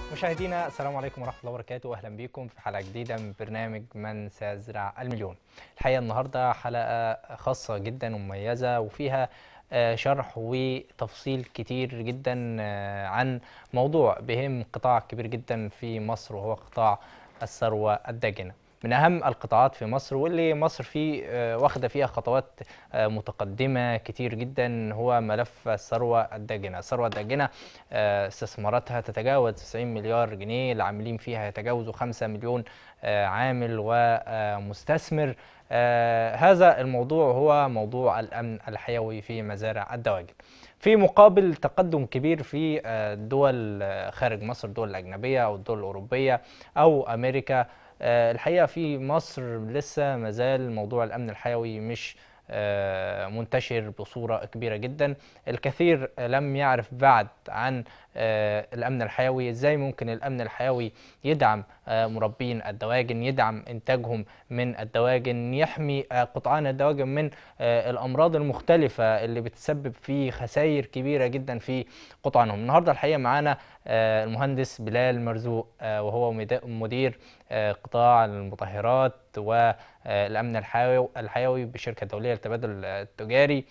مشاهدينا السلام عليكم ورحمة الله وبركاته، وأهلا بكم في حلقة جديدة من برنامج من سيزرع المليون. الحقيقة النهاردة حلقة خاصة جدا ومميزة وفيها شرح وتفصيل كتير جدا عن موضوع بهم قطاع كبير جدا في مصر، وهو قطاع الثروة الداجنة. من أهم القطاعات في مصر، واللي مصر فيه واخدة فيها خطوات متقدمة كتير جدا، هو ملف الثروة الداجنة. الثروة الداجنة استثماراتها تتجاوز 90 مليار جنيه، العاملين فيها يتجاوزوا 5 مليون عامل ومستثمر. هذا الموضوع هو موضوع الأمن الحيوي في مزارع الدواجن، في مقابل تقدم كبير في الدول خارج مصر، الدول الأجنبية أو الدول الأوروبية أو أمريكا. الحقيقة في مصر لسه مازال موضوع الأمن الحيوي مش منتشر بصورة كبيرة جدا. الكثير لم يعرف بعد عن الأمن الحيوي، ازاي ممكن الأمن الحيوي يدعم مربين الدواجن، يدعم إنتاجهم من الدواجن، يحمي قطعان الدواجن من الأمراض المختلفة اللي بتسبب في خسائر كبيرة جدا في قطعانهم. النهاردة الحقيقة معانا المهندس بلال مرزوق، وهو مدير قطاع المطهرات والأمن الحيوي بشركة دولية للتبادل التجاري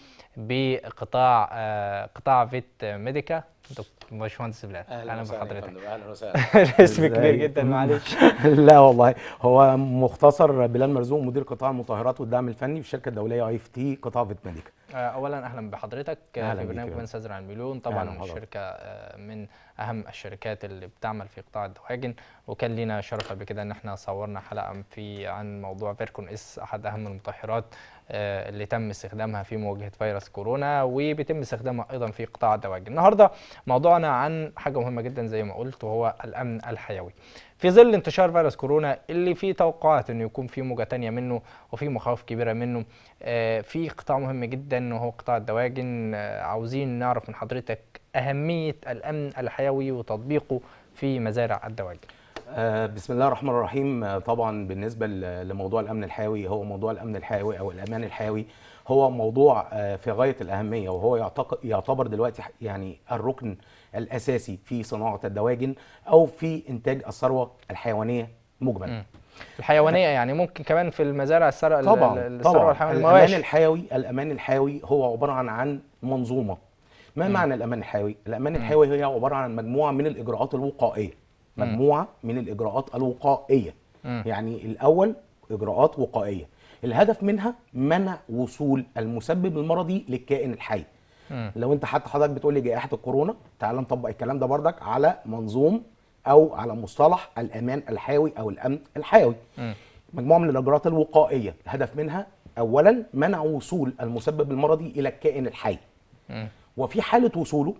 بقطاع قطاع فيت ميديكا. باشمهندس بلال، اهلا وسهلا يا بحضرتك. فندم، اهلا وسهلا. اسم كبير جدا، معلش. لا والله، هو مختصر بلال مرزوق، مدير قطاع المطهرات والدعم الفني في الشركه الدوليه اي اف تي قطاع فيت ميديكا. اولا اهلا بحضرتك اهلا في بيك برنامج يا من فندم. سيزرع المليون. اهلا طبعا بحضرتك. الشركه من اهم الشركات اللي بتعمل في قطاع الدواجن، وكان لينا شرف قبل كده ان احنا صورنا حلقه عن موضوع فيركون اس، احد اهم المطهرات اللي تم استخدامها في مواجهه فيروس كورونا، وبيتم استخدامها ايضا في قطاع الدواجن. النهارده موضوعنا عن حاجه مهمه جدا زي ما قلت، وهو الامن الحيوي في ظل انتشار فيروس كورونا، اللي فيه توقعات انه يكون في موجه ثانيه منه وفي مخاوف كبيره منه. في قطاع مهم جدا وهو قطاع الدواجن. عاوزين نعرف من حضرتك أهمية الأمن الحيوي وتطبيقه في مزارع الدواجن. بسم الله الرحمن الرحيم. طبعا بالنسبه لموضوع الامن الحيوي، هو موضوع الامن الحيوي او الامان الحيوي هو موضوع في غايه الاهميه، وهو يعتبر دلوقتي يعني الركن الاساسي في صناعه الدواجن او في انتاج الثروه الحيوانيه مجملا. الحيوانية يعني ممكن كمان في المزارع طبعا الثروة الحيوانية، الامان المواشي. الحيوي، الامان الحيوي هو عباره عن منظومه. ما مم. معنى الامان الحيوي؟ الامان مم. الحيوي هي عباره عن مجموعه من الاجراءات الوقائيه. مم. مجموعه من الاجراءات الوقائيه. مم. يعني الاول اجراءات وقائيه، الهدف منها منع وصول المسبب المرضي للكائن الحي. مم. لو انت حضرتك بتقول لي جائحه الكورونا، تعال نطبق الكلام ده بردك على منظوم او على مصطلح الامان الحيوي او الامن الحيوي. مم. مجموعه من الاجراءات الوقائيه، الهدف منها اولا منع وصول المسبب المرضي الى الكائن الحي. مم. وفي حاله وصوله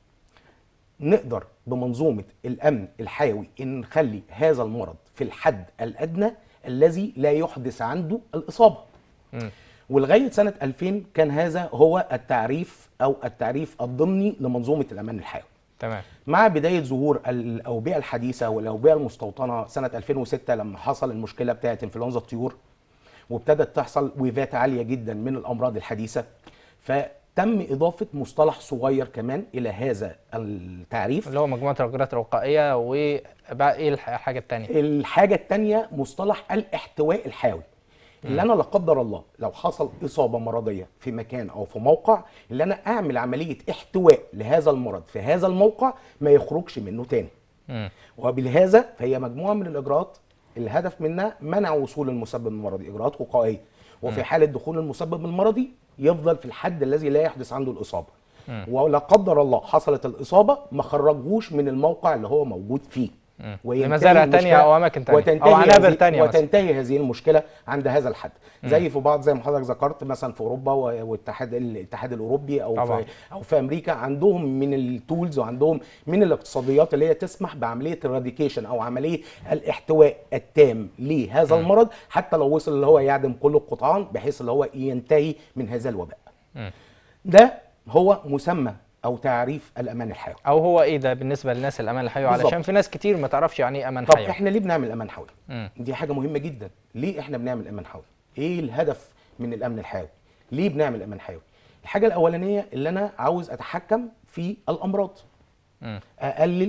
نقدر بمنظومه الامن الحيوي ان نخلي هذا المرض في الحد الادنى الذي لا يحدث عنده الاصابه. مم. ولغايه سنه 2000 كان هذا هو التعريف او التعريف الضمني لمنظومه الامان الحيوي. تمام. مع بدايه ظهور الاوبئه الحديثه والاوبئه المستوطنه سنه 2006، لما حصل المشكله بتاعه انفلونزا الطيور وابتدت تحصل ويفات عاليه جدا من الامراض الحديثه، فتم اضافه مصطلح صغير كمان الى هذا التعريف، اللي هو مجموعة الإجراءات الوقائية. وبقى إيه الحاجة التانية؟ الحاجه الثانيه مصطلح الاحتواء الحيوي. اللي انا لا قدر الله لو حصل اصابه مرضيه في مكان او في موقع، اللي انا اعمل عمليه احتواء لهذا المرض في هذا الموقع ما يخرجش منه تاني. مم. وبلهذا فهي مجموعه من الاجراءات الهدف منها منع وصول المسبب المرضي، اجراءات وقائيه. وفي حاله دخول المسبب المرضي يفضل في الحد الذي لا يحدث عنده الاصابه. ولا قدر الله حصلت الاصابه ما خرجوش من الموقع اللي هو موجود فيه. لمزارع تانية أو أماكن تانية أو عنابر تانية مثلا. وتنتهي هذه المشكله عند هذا الحد. زي في بعض، زي ما حضرتك ذكرت، مثلا في اوروبا والاتحاد الاوروبي او في امريكا، عندهم من التولز وعندهم من الاقتصاديات اللي هي تسمح بعمليه الراديكيشن او عمليه الاحتواء التام لهذا المرض، حتى لو وصل اللي هو يعدم كل القطعان بحيث اللي هو ينتهي من هذا الوباء. ده هو مسمى او تعريف الامان الحيوي. او هو ايه ده بالنسبه للناس الامان الحيوي؟ علشان في ناس كتير ما تعرفش يعني ايه امان طب حيوي. احنا ليه بنعمل امان حيوي؟ دي حاجه مهمه جدا. ليه احنا بنعمل امان حيوي؟ ايه الهدف من الامن الحيوي؟ ليه بنعمل امان حيوي؟ الحاجه الاولانيه اللي انا عاوز اتحكم في الامراض، اقلل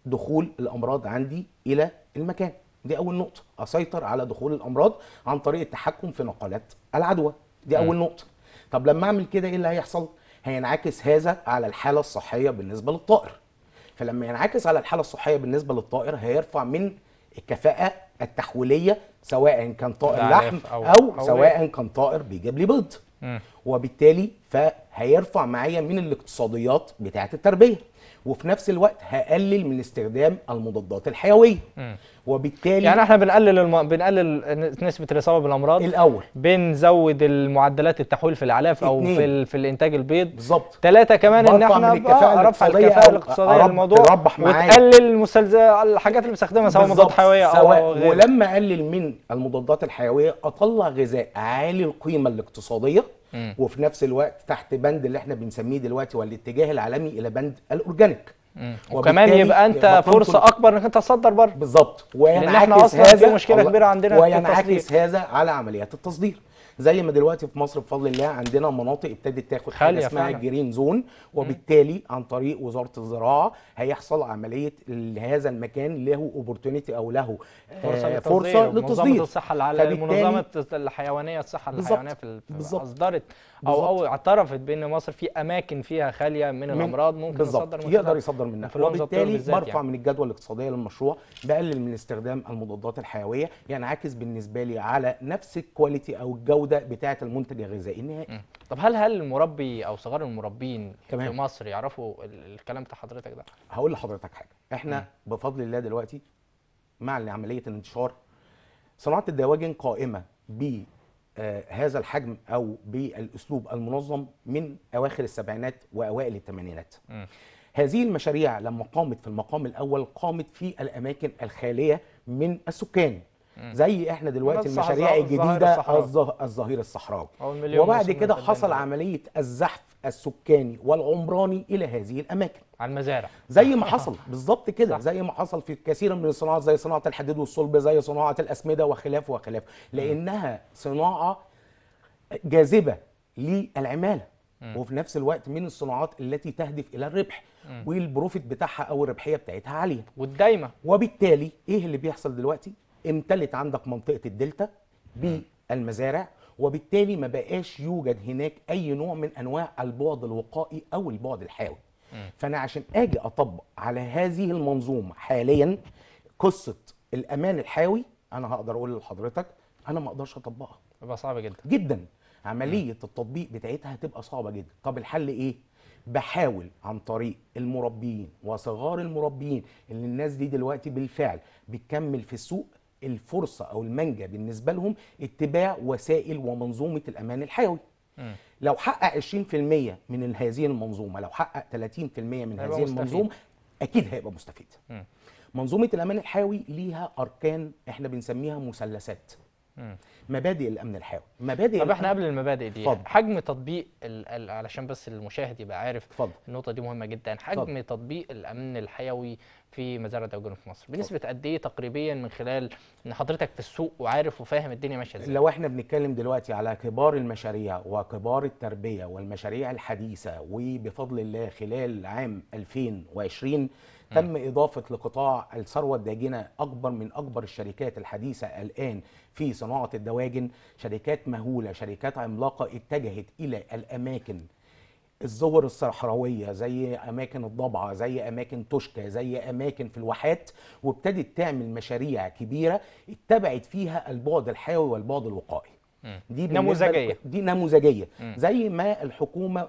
دخول الامراض عندي الى المكان. دي اول نقطه، اسيطر على دخول الامراض عن طريق التحكم في نقلات العدوى. دي اول نقطه. طب لما اعمل كده ايه اللي هيحصل؟ هينعكس هذا على الحاله الصحيه بالنسبه للطائر. فلما ينعكس على الحاله الصحيه بالنسبه للطائر هيرفع من الكفاءه التحويليه، سواء كان طائر لحم او سواء كان طائر بيجيب لي بيض. وبالتالي فهيرفع معايا من الاقتصاديات بتاعه التربيه، وفي نفس الوقت هقلل من استخدام المضادات الحيويه. وبالتالي يعني احنا بنقلل نسبه الاصابه بالامراض الاول، بنزود المعدلات التحويل في الاعلاف او في الانتاج البيض بالظبط. 3 كمان ان احنا رفع الكفاءه الاقتصاديه للموضوع، وتقلل الحاجات اللي بنستخدمها سواء مضادات حيويه او غيره. ولما اقلل من المضادات الحيويه اطلع غذاء عالي القيمه الاقتصاديه، وفي نفس الوقت تحت بند اللي احنا بنسميه دلوقتي والاتجاه العالمي الى بند الاورجانيك. وكمان يبقى انت فرصه اكبر انك انت تصدر بره. بالظبط. وينعكس هذا في مشكله كبيره عندنا، وينعكس هذا على عمليات التصدير. زي ما دلوقتي في مصر بفضل الله عندنا مناطق ابتدت تاخد حاجه اسمها الجرين زون، وبالتالي عن طريق وزاره الزراعه هيحصل عمليه هذا المكان له اوبورتونيتي او له فرصه للتصدير. منظمه الصحه العالميه، منظمه الحيوانيه الصحه الحيوانيه في اصدرت او اعترفت بان مصر في اماكن فيها خاليه من الامراض ممكن يقدر يصدر منها. وبالتالي برفع من الجدوى الاقتصاديه للمشروع، بقلل من استخدام المضادات الحيويه، ينعكس بالنسبه لي على نفس الكواليتي او الجوده بتاعه المنتج الغذائي النهائي. طب هل المربي او صغار المربين في مصر يعرفوا الكلام بتاع حضرتك ده؟ هقول لحضرتك حاجه، احنا بفضل الله دلوقتي مع عمليه الانتشار صناعه الدواجن قائمه بهذا الحجم او بالاسلوب المنظم من اواخر السبعينات واوائل الثمانينات. هذه المشاريع لما قامت في المقام الاول قامت في الاماكن الخاليه من السكان، زي احنا دلوقتي المشاريع الجديده الظهير الصحراوي. وبعد كده حصل عمليه الزحف السكاني والعمراني الى هذه الاماكن على المزارع، زي ما حصل بالظبط كده، زي ما حصل في كثير من الصناعات، زي صناعه الحديد والصلب، زي صناعه الاسمده وخلافه وخلافه، لانها صناعه جاذبه للعماله، وفي نفس الوقت من الصناعات التي تهدف الى الربح، والبروفيت بتاعها او الربحيه بتاعتها عاليه والدايمه. وبالتالي ايه اللي بيحصل دلوقتي؟ امتلت عندك منطقه الدلتا بالمزارع، وبالتالي ما بقاش يوجد هناك اي نوع من انواع البعد الوقائي او البعد الحيوي. فانا عشان اجي اطبق على هذه المنظومه حاليا قصه الامان الحيوي، انا هقدر اقول لحضرتك انا ما اقدرش اطبقها، تبقى صعبه جدا جدا. عمليه التطبيق بتاعتها هتبقى صعبه جدا. طب الحل ايه؟ بحاول عن طريق المربيين وصغار المربيين اللي الناس دي دلوقتي بالفعل بتكمل في السوق، الفرصه او المنجا بالنسبه لهم اتباع وسائل ومنظومه الامان الحيوي. لو حقق 20% من هذه المنظومه، لو حقق 30% من هذه المنظومه، اكيد هيبقى مستفيد. منظومه الامان الحيوي ليها اركان احنا بنسميها مثلثات. مبادئ الامن الحيوي. طب احنا قبل المبادئ دي حجم تطبيق علشان بس المشاهد يبقى عارف النقطه دي مهمه جدا، حجم تطبيق الامن الحيوي في مزارع الدواجن في مصر بنسبه قد ايه تقريبيا، من خلال ان حضرتك في السوق وعارف وفاهم الدنيا ماشيه ازاي؟ لو احنا بنتكلم دلوقتي على كبار المشاريع وكبار التربيه والمشاريع الحديثه، وبفضل الله خلال عام 2020 تم إضافة لقطاع الثروة الداجنة من أكبر الشركات الحديثة الآن في صناعة الدواجن، شركات مهولة، شركات عملاقة اتجهت إلى الأماكن الزور الصحراوية، زي أماكن الضبعة، زي أماكن توشكا، زي أماكن في الواحات، وابتدت تعمل مشاريع كبيرة اتبعت فيها البعد الحيوي والبعد الوقائي. دي نموذجية. دي نموذجية زي ما الحكومة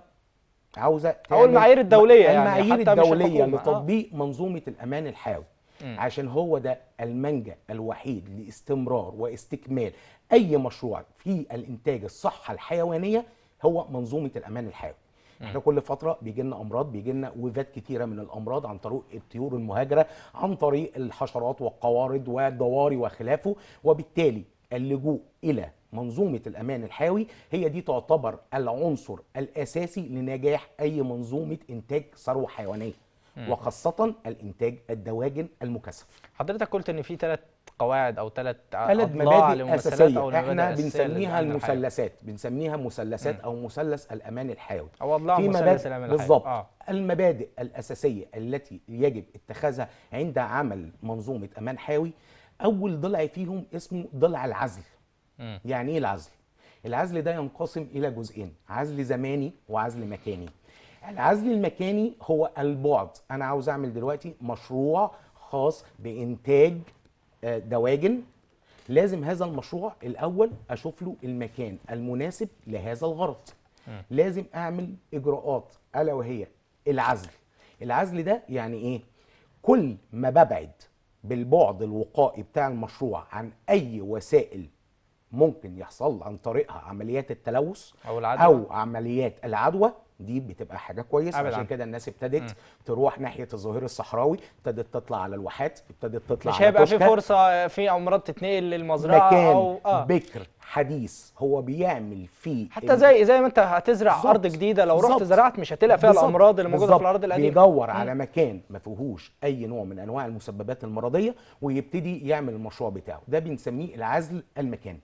عاوزه او المعايير الدوليه، المعايير الدوليه لتطبيق منظومه الامان الحيوي، عشان هو ده المنجا الوحيد لاستمرار واستكمال اي مشروع في الانتاج الصحه الحيوانيه، هو منظومه الامان الحيوي. احنا كل فتره بيجي لنا امراض، بيجي لنا وفات كتيره من الامراض عن طريق الطيور المهاجره، عن طريق الحشرات والقوارض والضواري وخلافه، وبالتالي اللجوء الى منظومة الأمان الحيوي هي دي تعتبر العنصر الأساسي لنجاح أي منظومة إنتاج ثروة حيوانية. وخاصه الانتاج الدواجن المكثف. حضرتك قلت ان في 3 قواعد او 3 ثلاث اضلاع مبادئ لممثلات او اساسيه احنا المبادئ الأساسية بنسميها للأمن الحيوي. المثلثات، بنسميها مثلثات او مثلث الامان الحيوي، او اضلاع في مثلث مبادئ الامن الحيوي. بالظبط. المبادئ الاساسيه التي يجب اتخاذها عند عمل منظومه امان حيوي، اول ضلع فيهم اسمه ضلع العزل. يعني ايه العزل؟ العزل ده ينقسم الى جزئين، عزل زماني وعزل مكاني. العزل المكاني هو البعد، انا عاوز اعمل دلوقتي مشروع خاص بانتاج دواجن، لازم هذا المشروع الاول اشوف له المكان المناسب لهذا الغرض. لازم اعمل اجراءات الا وهي العزل. العزل ده يعني ايه؟ كل ما ببعد بالبعد الوقائي بتاع المشروع عن اي وسائل ممكن يحصل عن طريقها عمليات التلوث او عمليات العدوى، دي بتبقى حاجه كويسه. عشان كده الناس ابتدت تروح ناحيه الظهير الصحراوي، ابتدت تطلع على الواحات، ابتدت تطلع مش على هيبقى في توشكا. فرصه في امراض تتنقل للمزرعه مكان او بكر حديث هو بيعمل فيه حتى زي ما انت هتزرع ارض جديده، لو رحت زرعت مش هتلاقي فيها الامراض اللي موجوده في الارض القديمه. بيدور على مكان ما فيهوش اي نوع من انواع المسببات المرضيه ويبتدي يعمل المشروع بتاعه، ده بنسميه العزل المكاني.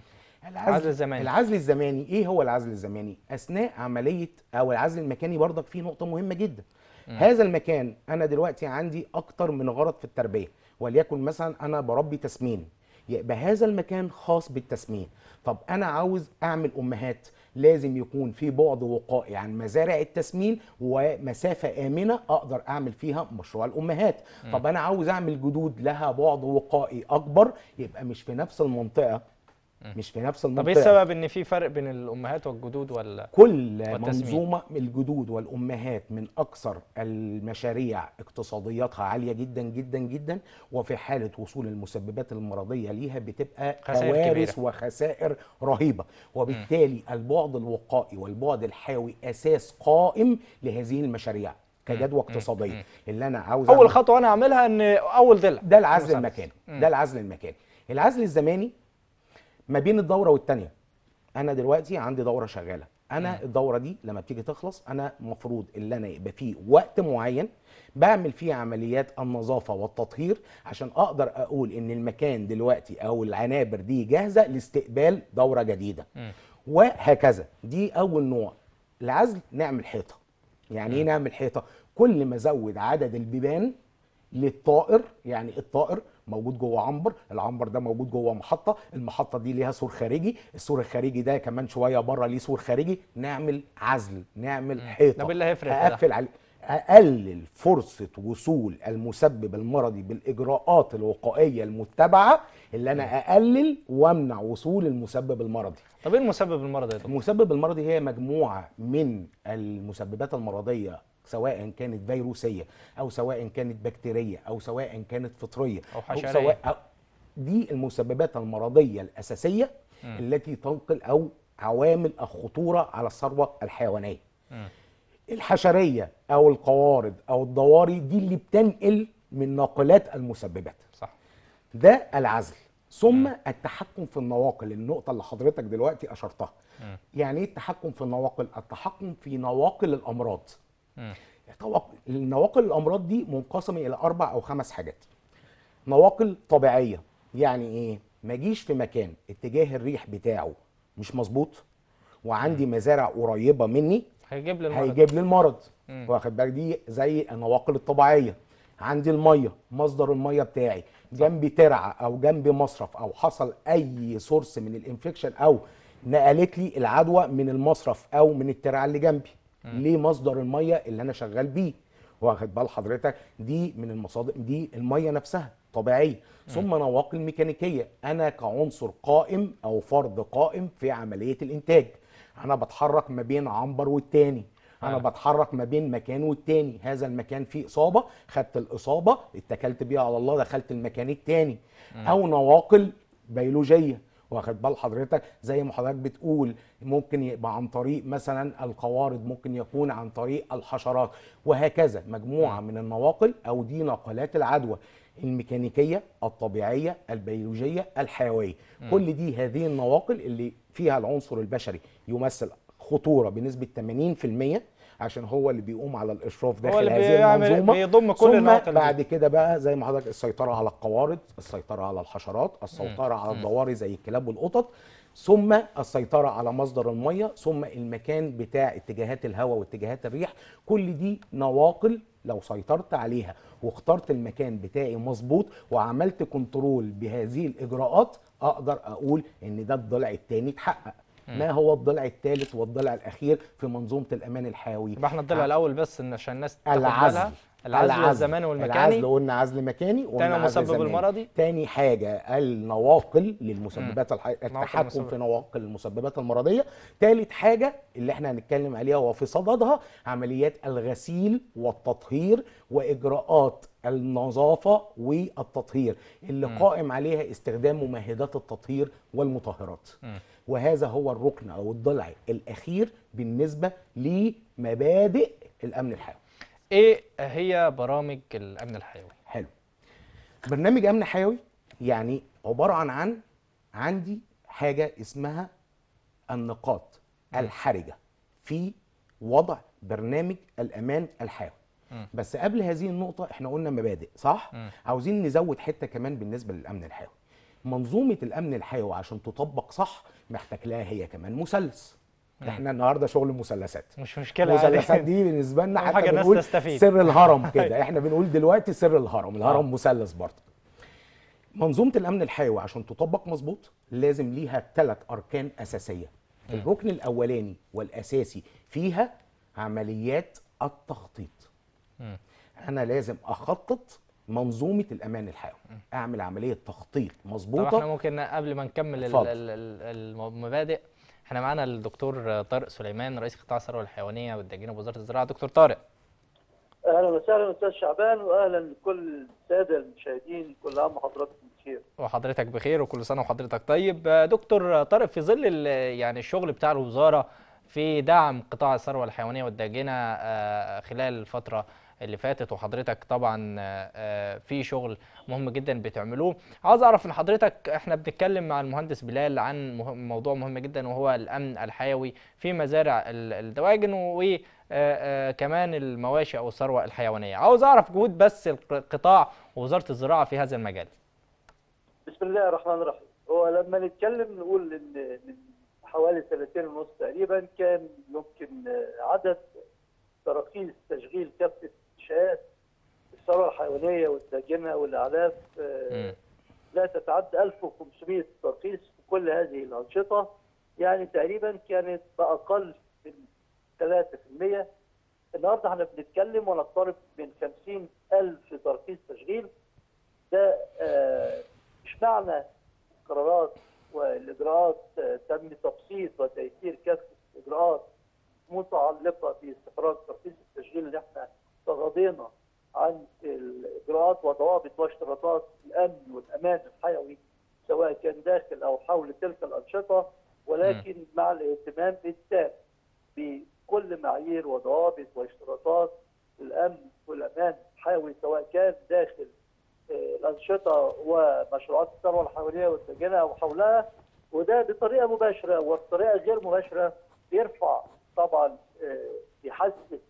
العزل الزماني. العزل الزماني ايه هو العزل الزماني؟ اثناء عمليه او العزل المكاني برضك فيه نقطه مهمه جدا. هذا المكان انا دلوقتي عندي اكتر من غرض في التربيه، وليكن مثلا انا بربي تسمين، يبقى هذا المكان خاص بالتسمين. طب انا عاوز اعمل امهات، لازم يكون في بعد وقائي عن مزارع التسمين ومسافه امنه اقدر اعمل فيها مشروع الامهات. طب انا عاوز اعمل جدود لها بعد وقائي اكبر، يبقى مش في نفس المنطقه، مش في نفس المنطقه. طب ايه السبب ان في فرق بين الامهات والجدود ولا كل منظومه الجدود والامهات من اكثر المشاريع اقتصادياتها عاليه جدا جدا جدا، وفي حاله وصول المسببات المرضيه ليها بتبقى كوارث وخسائر رهيبه، وبالتالي البعد الوقائي والبعد الحيوي اساس قائم لهذه المشاريع كجدوى اقتصاديه. اللي انا عاوز اول خطوه انا اعملها ان اول ضلع ده العزل المكاني. ده العزل المكاني. العزل الزماني ما بين الدوره والتانيه. انا دلوقتي عندي دوره شغاله، انا الدوره دي لما بتيجي تخلص انا المفروض ان انا يبقى فيه وقت معين بعمل فيه عمليات النظافه والتطهير عشان اقدر اقول ان المكان دلوقتي او العنابر دي جاهزه لاستقبال دوره جديده. وهكذا. دي اول نوع. العزل نعمل حيطه. يعني ايه نعمل حيطه؟ كل ما ازود عدد البيبان للطائر، يعني الطائر موجود جوه عنبر، العنبر ده موجود جوه محطه، المحطه دي ليها سور خارجي، السور الخارجي ده كمان شويه بره ليه سور خارجي، نعمل عزل، نعمل حيطه. ده اللي هيفرق اقفل عليه، اقلل فرصه وصول المسبب المرضي بالاجراءات الوقائيه المتبعه، اللي انا اقلل وامنع وصول المسبب المرضي. طب ايه المسبب المرضي يا دكتور؟ المسبب المرضي هي مجموعه من المسببات المرضيه، سواء كانت فيروسيه او سواء كانت بكتيريه او سواء كانت فطريه او حشريه، أو سواء دي المسببات المرضيه الاساسيه التي تنقل او عوامل الخطوره على الثروه الحيوانيه. الحشريه او القوارض او الضواري دي اللي بتنقل من ناقلات المسببات. صح. ده العزل. ثم التحكم في النواقل، النقطه اللي حضرتك دلوقتي اشرتها. يعني ايه التحكم في النواقل؟ التحكم في نواقل الامراض. النواقل الامراض دي منقسمه الى 4 أو 5 حاجات. نواقل طبيعيه، يعني ايه؟ ما اجيش في مكان اتجاه الريح بتاعه مش مظبوط وعندي مزارع قريبه مني هيجيب لي المرض. واخد بالك؟ دي زي النواقل الطبيعيه. عندي الميه، مصدر الميه بتاعي جنبي ترعه او جنبي مصرف، او حصل اي سورس من الانفكشن او نقلت لي العدوى من المصرف او من الترعه اللي جنبي. ليه؟ مصدر الميه اللي انا شغال بيه. واخد بال حضرتك؟ دي من المصادر، دي الميه نفسها طبيعيه. ثم نواقل ميكانيكيه، انا كعنصر قائم او فرد قائم في عمليه الانتاج، انا بتحرك ما بين عنبر والتاني، انا بتحرك ما بين مكان والتاني، هذا المكان فيه اصابه، خدت الاصابه اتكلت بيها على الله دخلت المكان التاني. او نواقل بيولوجيه، واخد بال حضرتك؟ زي ما حضرتك بتقول ممكن يبقى عن طريق مثلا القوارض، ممكن يكون عن طريق الحشرات، وهكذا. مجموعه من النواقل او دي نقلات العدوى الميكانيكيه الطبيعيه البيولوجيه الحيويه. كل دي هذه النواقل اللي فيها العنصر البشري يمثل خطوره بنسبه 80%، عشان هو اللي بيقوم على الاشراف هو داخل اللي هذه المنظومه. بيضم كل ثم النواقل دي. بعد كده بقى زي ما حضرتك السيطره على القوارض، السيطره على الحشرات، السيطره على مم. الضواري زي الكلاب والقطط، ثم السيطره على مصدر الميه، ثم المكان بتاع اتجاهات الهواء واتجاهات الريح. كل دي نواقل لو سيطرت عليها واخترت المكان بتاعي مظبوط وعملت كنترول بهذه الاجراءات، اقدر اقول ان ده الضلع الثاني اتحقق. ما هو الضلع الثالث والضلع الاخير في منظومه الامان الحيوي؟ يبقى احنا الضلع الاول بس ان عشان الناس تاخد العزل. بالها، العزل الزماني والمكاني. العزل قلنا عزل مكاني تاني وقلنا عزل المسبب زماني. المرضي. تاني حاجه النواقل للمسببات التحكم المسبب. في نواقل المسببات المرضيه. تالت حاجه اللي احنا هنتكلم عليها وفي صددها عمليات الغسيل والتطهير واجراءات النظافه والتطهير اللي قائم عليها استخدام ممهدات التطهير والمطهرات. وهذا هو الركن او الضلع الاخير بالنسبه لمبادئ الامن الحيوي. ايه هي برامج الامن الحيوي؟ حلو. برنامج امن حيوي يعني عباره عن عندي حاجه اسمها النقاط الحرجه في وضع برنامج الامان الحيوي. بس قبل هذه النقطه احنا قلنا مبادئ، صح؟ عاوزين نزود حته كمان بالنسبه للامن الحيوي. منظومه الامن الحيوي عشان تطبق صح محتاج لها هي كمان مثلث. احنا النهارده شغل مثلثات، مش مشكله المثلثات دي بالنسبه لنا أهم حتى حاجة الناس بنقول تستفيد. سر الهرم كده. احنا بنقول دلوقتي سر الهرم، الهرم مثلث برضه. منظومه الامن الحيوي عشان تطبق مظبوط لازم ليها 3 اركان اساسيه. الركن الاولاني والاساسي فيها عمليات التخطيط. انا لازم اخطط منظومه الامان الحيوي، اعمل عمليه تخطيط طب مظبوطه. احنا ممكن قبل ما نكمل المبادئ، احنا معانا الدكتور طارق سليمان رئيس قطاع الثروه الحيوانيه والداجين بوزاره الزراعه. دكتور طارق. اهلا وسهلا استاذ شعبان، واهلا لكل الساده المشاهدين، كل عام وحضراتكم بخير. وحضرتك بخير وكل سنه وحضرتك طيب. دكتور طارق، في ظل يعني الشغل بتاع الوزاره في دعم قطاع الثروه الحيوانيه والداجنه خلال الفتره اللي فاتت، وحضرتك طبعا في شغل مهم جدا بتعملوه، عاوز اعرف من حضرتك، احنا بنتكلم مع المهندس بلال عن موضوع مهم جدا وهو الامن الحيوي في مزارع الدواجن وكمان المواشي او الثروه الحيوانيه. عاوز اعرف جهود بس القطاع ووزاره الزراعه في هذا المجال. بسم الله الرحمن الرحيم. هو لما نتكلم نقول ان من حوالي 2 ونص تقريبا كان يمكن عدد تراخيص تشغيل كافه منشآت الثروه الحيوانيه والداجنه والاعلاف لا تتعدى 1500 ترخيص في كل هذه الانشطه، يعني تقريبا كانت باقل من 3%. النهارده احنا بنتكلم ونقترب من 50,000 ترخيص تشغيل. ده مش معنى القرارات والاجراءات تم تبسيط وتيسير كافه الاجراءات متعلقه باستخراج ترخيص التشغيل اللي احنا تغاضينا عن الاجراءات وضوابط واشتراطات الامن والامان الحيوي سواء كان داخل او حول تلك الانشطه، ولكن مع الاهتمام التام بكل معايير وضوابط واشتراطات الامن والامان الحيوي سواء كان داخل الانشطه ومشروعات الثروه الحيوانيه والداجنه او حولها، وده بطريقه مباشره وبطريقه غير مباشره بيرفع طبعا بيحسن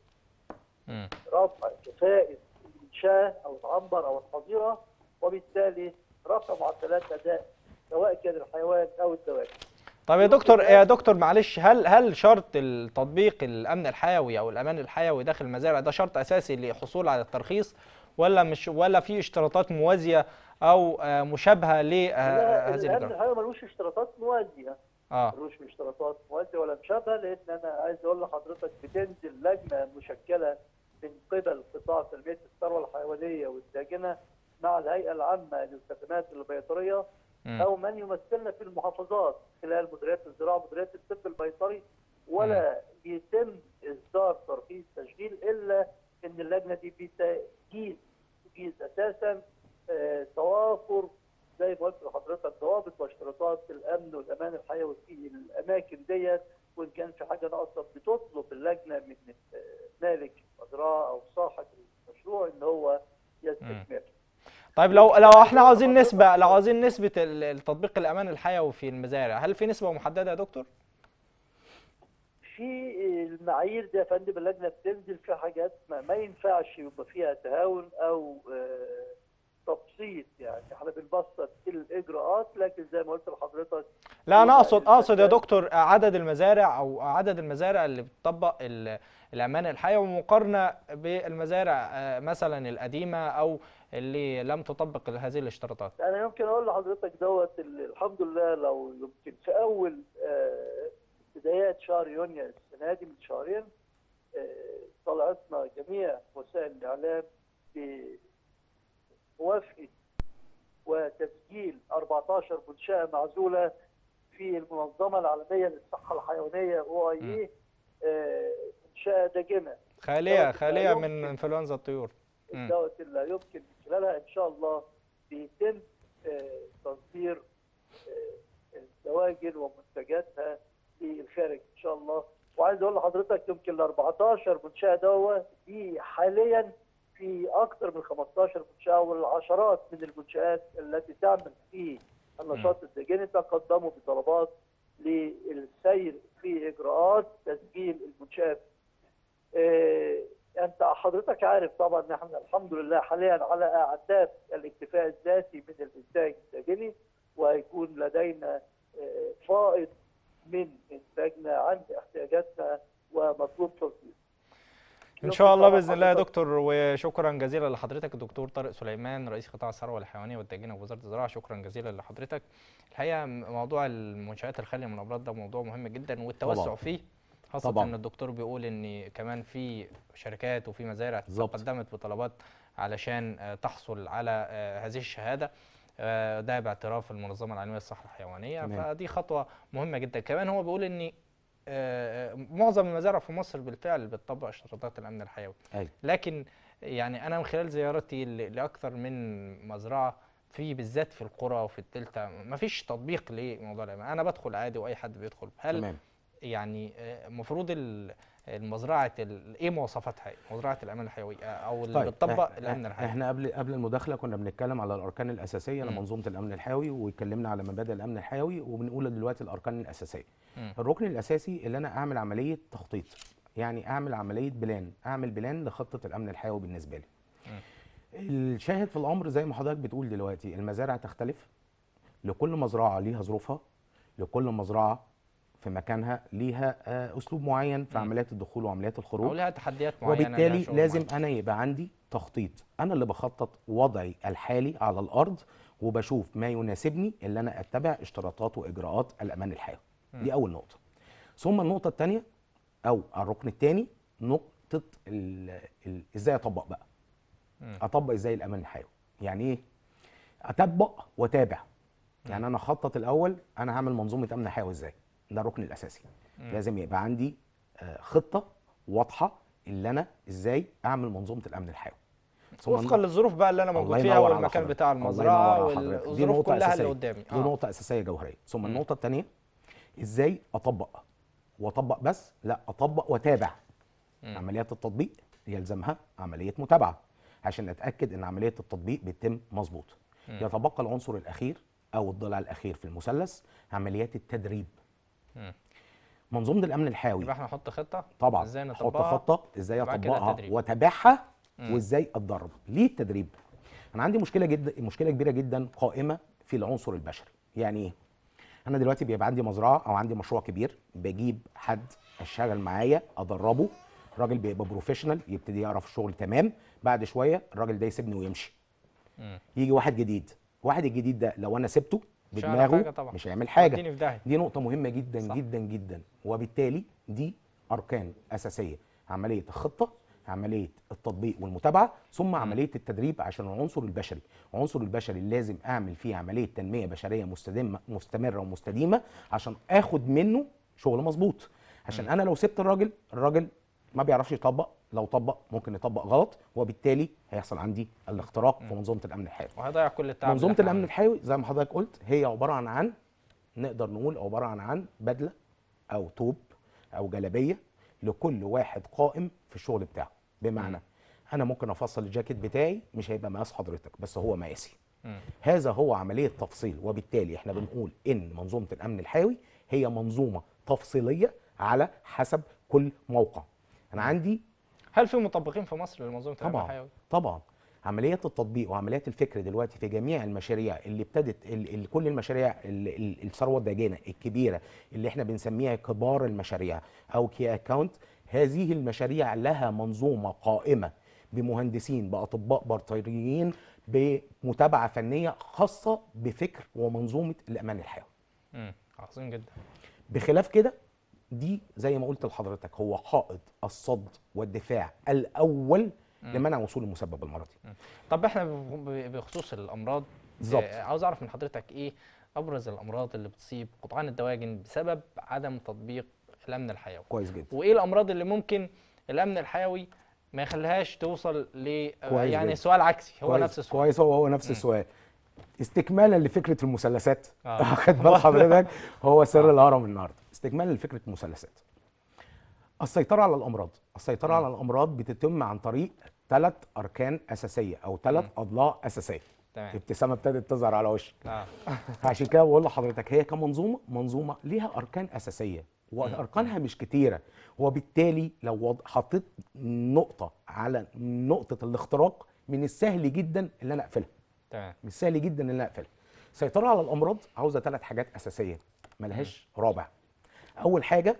رفع كفاءه الانشاه او العنبر او الحظيره، وبالتالي رفع معدلات اداء سواء كان الحيوان او الدواجن. طيب يا دكتور معلش، هل شرط التطبيق الامن الحيوي او الامان الحيوي داخل المزارع ده شرط اساسي للحصول على الترخيص، ولا في اشتراطات موازيه او مشابهه لهذه الاجراءات؟ الامن الحيوي ملوش اشتراطات موازيه. ملوش اشتراطات موازيه ولا مشابهه، لان انا عايز اقول لحضرتك بتنزل لجنه مشكله من قبل قطاع تنميه الثروه الحيوانيه والداجنه مع الهيئه العامه للخدمات البيطريه او من يمثلنا في المحافظات خلال مديريات الزراعه ومديريات الطب البيطري، ولا يتم اصدار ترخيص تشغيل الا ان اللجنه دي بتجيز اساسا توافر زي ما قلت لحضرتك ضوابط واشتراطات الامن والامان الحيوي في الاماكن ديت، وان كان في حاجه ناقصه بتطلب اللجنه من مالك المزرعه او صاحب المشروع ان هو يستكمل. طيب لو احنا عاوزين نسبه التطبيق الامان الحيوي في المزارع، هل في نسبه محدده يا دكتور؟ في المعايير دي يا فندم اللجنه بتنزل فيها حاجات ما ينفعش يبقى فيها تهاون او تبسيط. يعني احنا بنبسط الاجراءات، لكن زي ما قلت لحضرتك لا انا اقصد يا دكتور عدد المزارع او عدد المزارع اللي بتطبق الامان الحيوي مقارنه بالمزارع مثلا القديمه او اللي لم تطبق هذه الاشتراطات. انا يمكن اقول لحضرتك دوت الحمد لله، لو يمكن في اول بدايات شهر يونيو السنه دي من شهرين طلعتنا جميع وسائل الاعلام بموافقه وتسجيل 14 منشاه معزوله في المنظمه العالميه للصحه الحيوانيه OIE، منشاه داجنه خاليه من انفلونزا الطيور. دوت اللي يمكن من خلالها ان شاء الله بيتم تصدير الدواجن ومنتجاتها في الخارج ان شاء الله. وعايز اقول لحضرتك يمكن ال 14 منشاه دي حاليا في اكثر من 15 منشاه، والعشرات من المنشات التي تعمل في النشاط الداجني تقدموا بطلبات للسير في اجراءات تسجيل المنشات. انت حضرتك عارف طبعا ان احنا الحمد لله حاليا على اعتاب الاكتفاء الذاتي من الانتاج الداجني، وهيكون لدينا فائض من انتاجنا عن احتياجاتنا ومطلوب تصدير ان شاء الله باذن الله يا دكتور. وشكرا جزيلا لحضرتك الدكتور طارق سليمان رئيس قطاع الثروه الحيوانيه والداجنه بوزاره الزراعه. شكرا جزيلا لحضرتك. الحقيقه موضوع المنشات الخاليه من الامراض ده موضوع مهم جدا والتوسع طبعا فيه، خاصة طبعا ان الدكتور بيقول ان كمان في شركات وفي مزارع تقدمت بطلبات علشان تحصل على هذه الشهادة، ده باعتراف المنظمة العالمية للصحة الحيوانية. فدي خطوة مهمة جدا. كمان هو بيقول ان معظم المزارع في مصر بالفعل بتطبق اشتراطات الامن الحيوي، لكن يعني انا من خلال زيارتي لاكثر من مزرعة في بالذات في القرى وفي الدلتا مفيش تطبيق لموضوع الامان. انا بدخل عادي واي حد بيدخل. هل يعني المفروض المزرعه ايه مواصفاتها؟ مزرعه الامان الحيوي او اللي بتطبق الامن الحيوي. احنا قبل المداخله كنا بنتكلم على الاركان الاساسيه لمنظومه الامن الحيوي، واتكلمنا على مبادئ الامن الحيوي، وبنقول دلوقتي الاركان الاساسيه. الركن الاساسي اللي انا اعمل عمليه تخطيط، يعني اعمل عمليه اعمل بلان لخطه الامن الحيوي بالنسبه لي. الشاهد في الامر زي ما حضرتك بتقول دلوقتي، المزارع تختلف، لكل مزرعه ليها ظروفها، لكل مزرعه في مكانها ليها اسلوب معين في عمليات الدخول وعمليات الخروج، او لها تحديات معينه، وبالتالي لازم انا يبقى عندي تخطيط. انا اللي بخطط وضعي الحالي على الارض، وبشوف ما يناسبني اللي انا اتبع اشتراطات واجراءات الامان الحيوي. دي اول نقطه. ثم النقطه الثانيه او الركن الثاني نقطه ازاي اطبق بقى. اطبق ازاي الامان الحيوي؟ يعني ايه اطبق واتابع؟ يعني انا اخطط الاول انا هعمل منظومه امن حيوي ازاي، ده الركن الاساسي. لازم يبقى عندي خطه واضحه اللي انا ازاي اعمل منظومه الامن الحيوي وفقا للظروف بقى اللي انا موجود فيها والمكان بتاع المزرعه والظروف كلها اللي قدامي. دي نقطه اساسيه جوهريه. ثم النقطه الثانيه ازاي اطبق، واطبق بس لا، اطبق واتابع. عمليات التطبيق يلزمها عمليه متابعه عشان اتاكد ان عمليه التطبيق بتتم مظبوط. يتبقى العنصر الاخير او الضلع الاخير في المثلث، عمليات التدريب. منظومه الامن الحيوي يبقى احنا نحط خطه طبعا، ازاي نحط خطه ازاي اطبقها واتابعها وازاي اتدرب. ليه التدريب؟ انا عندي مشكله كبيره جدا قائمه في العنصر البشري. يعني ايه؟ انا دلوقتي بيبقى عندي مزرعه او عندي مشروع كبير، بجيب حد اشتغل معايا ادربه، الراجل بيبقى بروفيشنال يبتدي يعرف الشغل تمام، بعد شويه الراجل ده يسيبني ويمشي. يجي واحد جديد، الجديد ده لو انا سبته بدماغه مش هيعمل حاجه. دي نقطه مهمه جدا صح. جدا جدا. وبالتالي دي اركان اساسيه، عمليه الخطه، عمليه التطبيق والمتابعه، ثم عمليه التدريب. عشان العنصر البشري، العنصر البشري لازم اعمل فيه عمليه تنميه بشريه مستمره ومستديمه عشان اخد منه شغل مظبوط. عشان انا لو سبت الراجل ما بيعرفش يطبق، لو طبق ممكن يطبق غلط، وبالتالي هيحصل عندي الاختراق في منظومه الامن الحيوي، وهيضيع كل التعب. منظومه الامن الحيوي زي ما حضرتك قلت هي عباره عن نقدر نقول عباره عن بدله او توب او جلابيه لكل واحد قائم في الشغل بتاعه. بمعنى انا ممكن افصل الجاكيت بتاعي مش هيبقى مقاس حضرتك، بس هو مقاسي. هذا هو عمليه تفصيل. وبالتالي احنا بنقول ان منظومه الامن الحيوي هي منظومه تفصيليه على حسب كل موقع. انا عندي هل في مطبقين في مصر لمنظومه الامن طبعا الحيوي؟ طبعا عمليات التطبيق وعمليات الفكر دلوقتي في جميع المشاريع اللي ابتدت كل المشاريع الثروه الداجنه الكبيره اللي احنا بنسميها كبار المشاريع او كي اكاونت. هذه المشاريع لها منظومه قائمه بمهندسين باطباء بيطريين بمتابعه فنيه خاصه بفكر ومنظومه الامان الحيوي. عظيم جدا. بخلاف كده دي زي ما قلت لحضرتك هو قائد الصد والدفاع الاول لمنع وصول المسبب المرضي. طب احنا بخصوص الامراض بالظبط عاوز اعرف من حضرتك ايه ابرز الامراض اللي بتصيب قطعان الدواجن بسبب عدم تطبيق الامن الحيوي؟ كويس جدا. وايه الامراض اللي ممكن الامن الحيوي ما يخليهاش توصل ل يعني جدا. سؤال عكسي هو كويس نفس السؤال. كويس هو نفس السؤال. استكمالا لفكره المثلثات خد بال الله. حضرتك هو سر الهرم النهارده. استكمالا لفكره المثلثات. السيطره على الامراض، السيطره على الامراض بتتم عن طريق 3 اركان اساسيه او 3 اضلاع اساسيه. تمام. ابتسامه ابتدت تظهر على وشك. عشان كده بقول لحضرتك هي منظومه ليها اركان اساسيه واركانها مش كتيره، وبالتالي لو حطيت نقطه على نقطه الاختراق من السهل جدا ان انا اقفلها. تمام. من السهل جدا ان انا اقفلها. السيطره على الامراض عاوزه 3 حاجات اساسيه ملهاش رابع. اول حاجه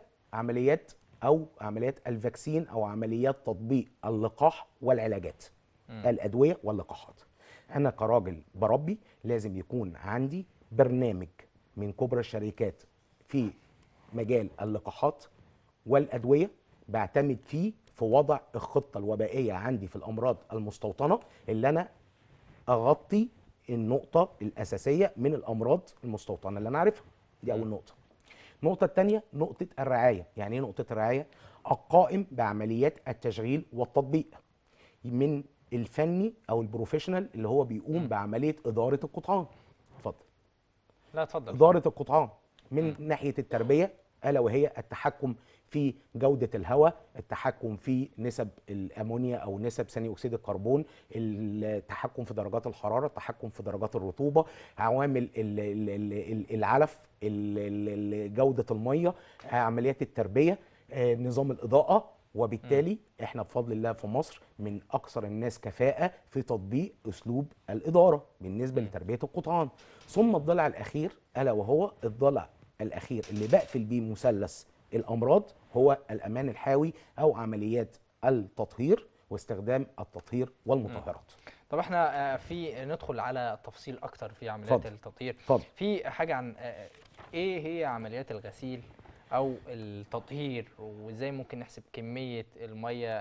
عمليات الفاكسين او عمليات تطبيق اللقاح والعلاجات. الادويه واللقاحات. انا كراجل بربي لازم يكون عندي برنامج من كبرى الشركات في مجال اللقاحات والادويه بعتمد فيه في وضع الخطه الوبائيه عندي في الامراض المستوطنه اللي انا اغطي النقطه الاساسيه من الامراض المستوطنه اللي انا عارفها. دي اول نقطه. النقطه الثانيه نقطه الرعايه. يعني ايه نقطه الرعايه؟ القائم بعمليات التشغيل والتطبيق من الفني او البروفيشنال اللي هو بيقوم بعمليه اداره القطعان. اتفضل. لا اتفضل. اداره القطعان من ناحيه التربيه الا وهي التحكم في جوده الهواء، التحكم في نسب الامونيا او نسب ثاني اكسيد الكربون، التحكم في درجات الحراره، التحكم في درجات الرطوبه، عوامل العلف، جوده الميه، عمليات التربيه، نظام الاضاءه. وبالتالي احنا بفضل الله في مصر من اكثر الناس كفاءه في تطبيق اسلوب الاداره بالنسبه لتربيه القطعان. ثم الضلع الاخير الا وهو الضلع الاخير اللي بقفل بيه مثلث الامراض هو الامان الحيوي او عمليات التطهير واستخدام التطهير والمطهرات. طب احنا في ندخل على تفصيل اكتر في عمليات التطهير. في حاجه عن ايه هي عمليات الغسيل او التطهير وازاي ممكن نحسب كميه الميه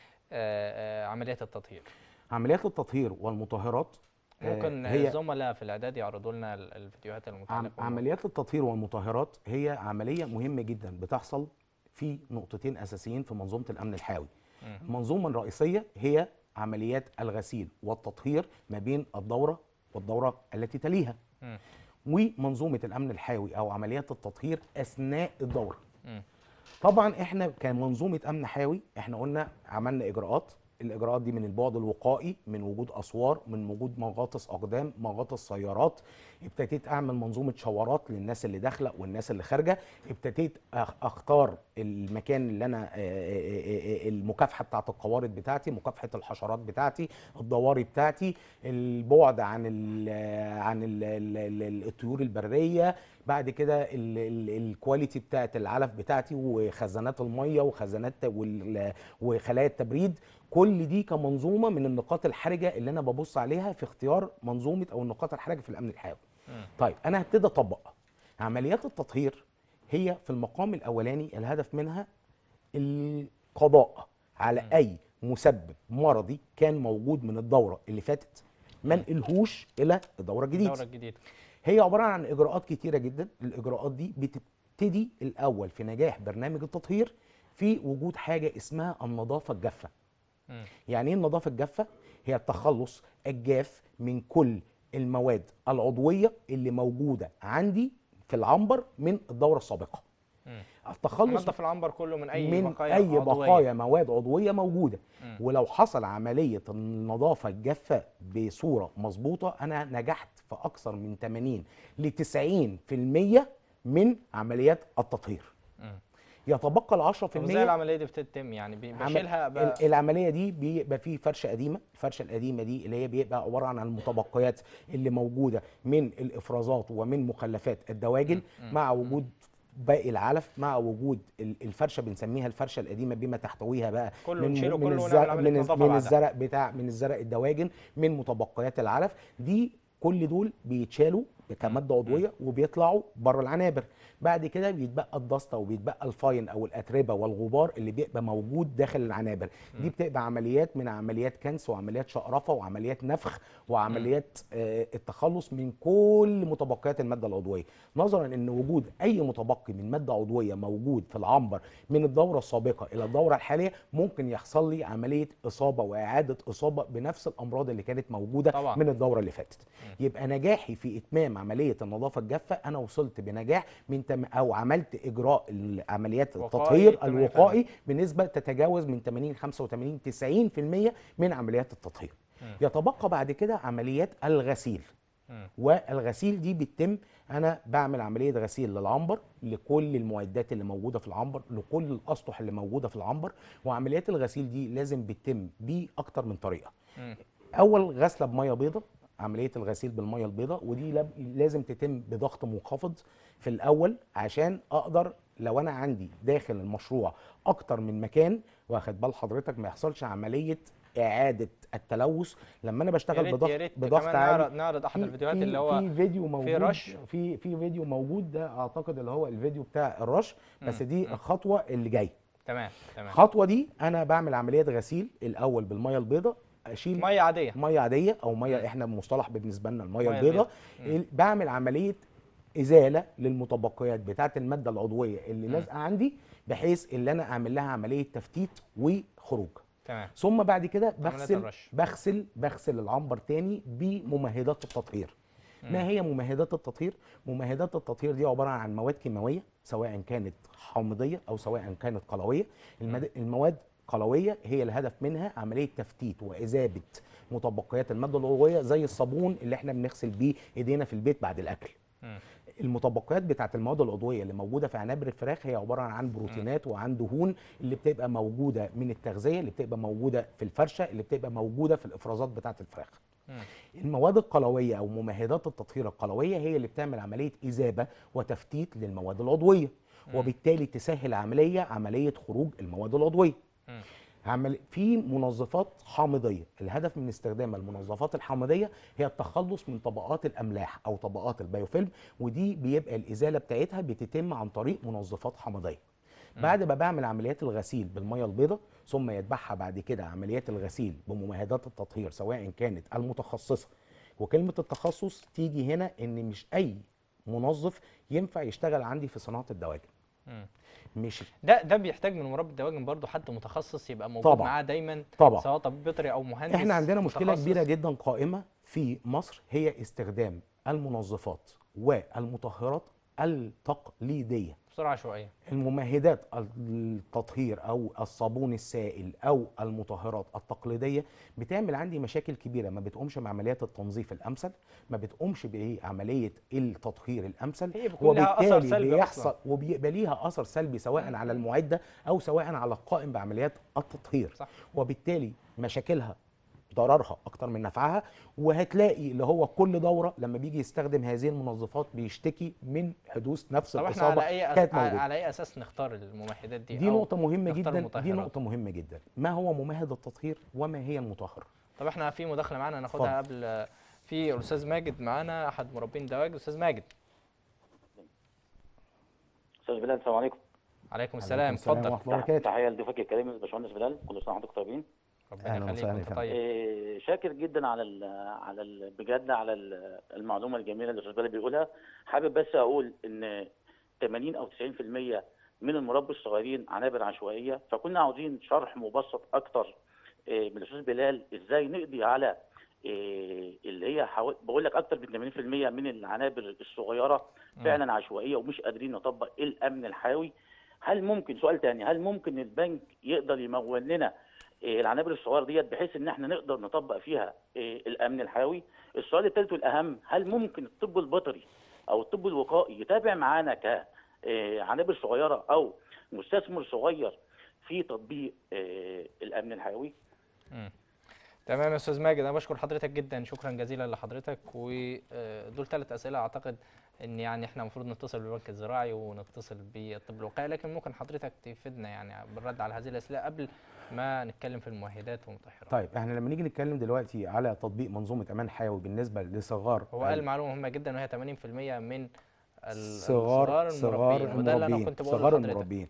لعمليات التطهير؟ عمليات التطهير والمطهرات ممكن الزملاء في الاعداد يعرضوا لنا الفيديوهات المتعلقه. عمليات التطهير والمطهرات هي عمليه مهمه جدا بتحصل في نقطتين اساسيين في منظومه الامن الحيوي. المنظومه الرئيسيه هي عمليات الغسيل والتطهير ما بين الدوره والدوره التي تليها. ومنظومه الامن الحيوي او عمليات التطهير اثناء الدوره. طبعا احنا كمنظومه امن حيوي احنا قلنا عملنا اجراءات. الاجراءات دي من البعد الوقائي، من وجود اسوار، من وجود مغاطس اقدام، مغاطس سيارات. ابتديت اعمل منظومه شوارات للناس اللي داخله والناس اللي خارجه. ابتديت اختار المكان اللي انا المكافحه بتاعه القوارض بتاعتي، مكافحه الحشرات بتاعتي، الضواري بتاعتي، البعد عن الطيور البريه. بعد كده الكواليتي بتاعه العلف بتاعتي وخزانات الميه وخزانات وخلايا التبريد. كل دي كمنظومه من النقاط الحرجه اللي انا ببص عليها في اختيار منظومه او النقاط الحرجه في الامن الحيوي. طيب انا هبتدي اطبق عمليات التطهير. هي في المقام الاولاني الهدف منها القضاء على اي مسبب مرضي كان موجود من الدوره اللي فاتت ما نقلهوش الى الدوره الجديده. هي عباره عن اجراءات كتيره جدا. الاجراءات دي بتبتدي الاول في نجاح برنامج التطهير في وجود حاجه اسمها النظافه الجافه. يعني ايه النظافه الجافه؟ هي التخلص الجاف من كل المواد العضويه اللي موجوده عندي في العنبر من الدوره السابقه. التخلص في العنبر كله من اي بقايا مواد عضويه موجوده. ولو حصل عمليه النظافه الجافه بصوره مظبوطه انا نجحت في اكثر من 80 ل 90% من عمليات التطهير. يتبقى ال 10%. طب ازاي العمليه دي بتتم؟ يعني بشيلها العمليه دي بيبقى فيه فرشه قديمه. الفرشه القديمه دي اللي هي بيبقى عباره عن المتبقيات اللي موجوده من الافرازات ومن مخلفات الدواجن، مع وجود باقي العلف، مع وجود الفرشه بنسميها الفرشه القديمه بما تحتويها بقى كله نشيله من كله الزرع، ونعمل عمليه نظافه من الزرع من الزرع الدواجن، من متبقيات العلف دي. كل دول بيتشالوا كماده عضويه وبيطلعوا بره العنابر. بعد كده بيتبقى الضسطه وبيتبقى الفاين او الاتربه والغبار اللي بيبقى موجود داخل العنابر. دي بتبقى عمليات من عمليات كنس وعمليات شقرفه وعمليات نفخ وعمليات التخلص من كل متبقيات الماده العضويه. نظرا ان وجود اي متبقي من ماده عضويه موجود في العنبر من الدوره السابقه الى الدوره الحاليه، ممكن يحصل لي عمليه اصابه واعاده اصابه بنفس الامراض اللي كانت موجوده طبعا من الدوره اللي فاتت. يبقى نجاحي في اتمام عمليه النظافه الجافه، انا وصلت بنجاح من او عملت اجراء عمليات التطهير الوقائي بنسبه تتجاوز من 80 85 90% من عمليات التطهير. يتبقى بعد كده عمليات الغسيل. والغسيل دي بتتم، انا بعمل عمليه غسيل للعنبر، لكل المعدات اللي موجوده في العنبر، لكل الاسطح اللي موجوده في العنبر. وعمليات الغسيل دي لازم بتتم باكتر من طريقه. اول غسله بميه بيضاء، عمليه الغسيل بالميه البيضاء، ودي لازم تتم بضغط منخفض في الاول عشان اقدر لو انا عندي داخل المشروع اكتر من مكان، واخد بال حضرتك، ما يحصلش عمليه اعاده التلوث لما انا بشتغل بضغط عالي. نعرض احد الفيديوهات اللي هو في فيديو موجود، في رش، في فيديو موجود، ده اعتقد اللي هو الفيديو بتاع الرش. بس دي الخطوه اللي جايه. تمام. الخطوه دي انا بعمل عمليه غسيل الاول بالميه البيضاء، اشيل ميه عاديه، ميه عاديه او ميه احنا مصطلح بالنسبه لنا الميه البيضاء. بعمل عمليه ازاله للمتبقيات بتاعه الماده العضويه اللي لازقه عندي، بحيث ان انا اعمل لها عمليه تفتيت وخروج. تمام. ثم بعد كده بغسل العنبر تاني بممهدات التطهير. ما هي ممهدات التطهير؟ ممهدات التطهير دي عباره عن مواد كيماويه، سواء كانت حامضيه او سواء كانت قلويه. المواد قلويه هي الهدف منها عمليه تفتيت واذابه متبقيات الماده العضويه، زي الصابون اللي احنا بنغسل بيه ايدينا في البيت بعد الاكل. المتبقيات بتاعت المواد العضويه اللي موجوده في عنابر الفراخ هي عباره عن بروتينات وعن دهون اللي بتبقى موجوده من التغذيه، اللي بتبقى موجوده في الفرشه، اللي بتبقى موجوده في الافرازات بتاعت الفراخ. المواد القلويه او ممهدات التطهير القلويه هي اللي بتعمل عمليه اذابه وتفتيت للمواد العضويه، وبالتالي تسهل عمليه خروج المواد العضويه. في منظفات حامضيه، الهدف من استخدام المنظفات الحامضيه هي التخلص من طبقات الاملاح او طبقات البيوفيلم، ودي بيبقى الازاله بتاعتها بتتم عن طريق منظفات حامضيه. بعد ما بعمل عمليات الغسيل بالميه البيضاء، ثم يتبعها بعد كده عمليات الغسيل بممهدات التطهير سواء كانت المتخصصه. وكلمه التخصص تيجي هنا ان مش اي منظف ينفع يشتغل عندي في صناعه الدواجن. مش ده بيحتاج من مربي الدواجن برضو حد متخصص يبقى موجود معاه دايما، سواء طبيب بيطري او مهندس. احنا عندنا مشكله كبيره جدا قائمه في مصر، هي استخدام المنظفات والمطهرات التقليديه بسرعه عشوائيه. الممهدات التطهير او الصابون السائل او المطهرات التقليديه بتعمل عندي مشاكل كبيره، ما بتقومش بعمليات التنظيف الامثل، ما بتقومش بعمليه التطهير الامثل، وبالتالي بيحصل وبيبقى ليها اثر سلبي سواء على المعده او سواء على القائم بعمليات التطهير. صح. وبالتالي مشاكلها ضررها اكتر من نفعها. وهتلاقي اللي هو كل دوره لما بيجي يستخدم هذه المنظفات بيشتكي من حدوث نفس الاصابه. طب احنا على اي اساس نختار الممهدات دي؟ دي نقطه مهمه جدا. دي نقطه مهمه جدا. ما هو ممهد التطهير وما هي المطهر؟ طب احنا في مداخله معانا ناخدها قبل. في الاستاذ ماجد معانا، احد مربين دواجن. استاذ ماجد. استاذ بلال، السلام عليكم. عليكم السلام، اتفضل. تحيه لضيفك الكريم الباشمهندس بلال، كل سنه وحضرتك طيبين. ربنا يخليك وانت طيب. شاكر جدا بجد على المعلومه الجميله اللي الاستاذ بلال بيقولها. حابب بس اقول ان 80 او 90% من المربي الصغيرين عنابر عشوائيه، فكنا عاوزين شرح مبسط اكتر من الاستاذ بلال ازاي نقضي على اللي هي بقول لك اكتر من 80% من العنابر الصغيره فعلا عشوائيه ومش قادرين نطبق الامن الحيوي. هل ممكن، سؤال ثاني، هل ممكن البنك يقدر يمول لنا العنابر الصغيره ديت بحيث ان احنا نقدر نطبق فيها الامن الحيوي؟ السؤال الثالث والاهم، هل ممكن الطب البيطري او الطب الوقائي يتابع معانا كعنابر صغيره او مستثمر صغير في تطبيق الامن الحيوي. تمام يا استاذ ماجد، انا بشكر حضرتك جدا، شكرا جزيلا لحضرتك. ودول 3 اسئله اعتقد ان يعني احنا المفروض نتصل بالبنك الزراعي ونتصل بالطب الوقائي، لكن ممكن حضرتك تفيدنا يعني بالرد على هذه الاسئله قبل ما نتكلم في الممهدات والمطهرات. طيب احنا لما نيجي نتكلم دلوقتي على تطبيق منظومه امان حيوي بالنسبه لصغار، هو قال معلومه مهمه جدا وهي 80% من صغار المربين، وده اللي انا كنت بقوله صغار لحضرتك. المربين.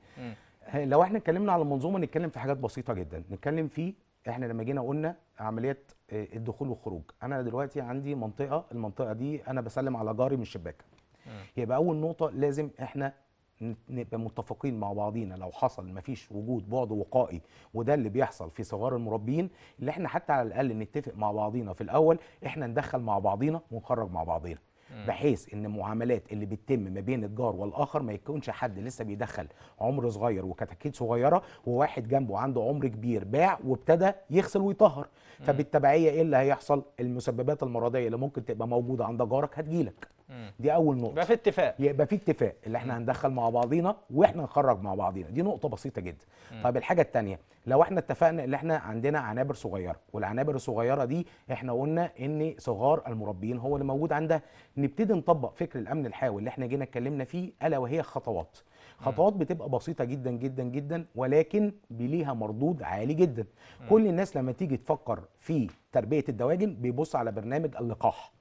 لو احنا اتكلمنا على المنظومه نتكلم في حاجات بسيطه جدا نتكلم فيه. احنا لما جينا قلنا عمليات الدخول والخروج، انا دلوقتي عندي المنطقه دي انا بسلم على جاري من الشباك. يبقى اول نقطه لازم احنا نبقى متفقين مع بعضينا، لو حصل مفيش وجود بعد وقائي، وده اللي بيحصل في صغار المربين، اللي احنا حتى على الاقل نتفق مع بعضينا في الاول احنا ندخل مع بعضينا ونخرج مع بعضينا، بحيث ان المعاملات اللي بتتم ما بين الجار والاخر ما يكونش حد لسه بيدخل عمر صغير وكتاكيت صغيره وواحد جنبه عنده عمر كبير باع وابتدى يغسل ويطهر. فبالتبعيه ايه اللي هيحصل؟ المسببات المرضيه اللي ممكن تبقى موجوده عند جارك هتجيلك. دي اول نقطه. يبقى في اتفاق اللي احنا هندخل مع بعضينا واحنا نخرج مع بعضينا، دي نقطه بسيطه جدا. طيب الحاجه الثانيه، لو احنا اتفقنا ان احنا عندنا عنابر صغيره، والعنابر الصغيره دي احنا قلنا ان صغار المربين هو اللي موجود عندها، نبتدي نطبق فكر الامن الحيوي اللي احنا جينا اتكلمنا فيه، الا وهي خطوات بتبقى بسيطه جدا جدا جدا، ولكن بليها مردود عالي جدا. كل الناس لما تيجي تفكر في تربيه الدواجن بيبص على برنامج اللقاح،